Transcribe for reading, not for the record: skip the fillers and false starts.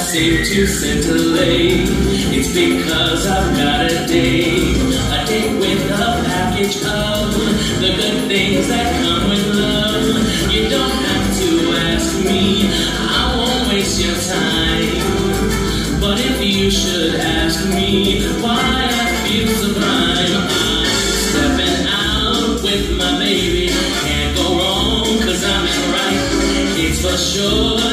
seem to scintillate. It's because I've got a date with a package of the good things that come with love. You don't have to ask me, I won't waste your time. But if you should ask me why I feel sublime, I'm stepping out with my baby. Can't go wrong, 'cause I'm in right, it's for sure.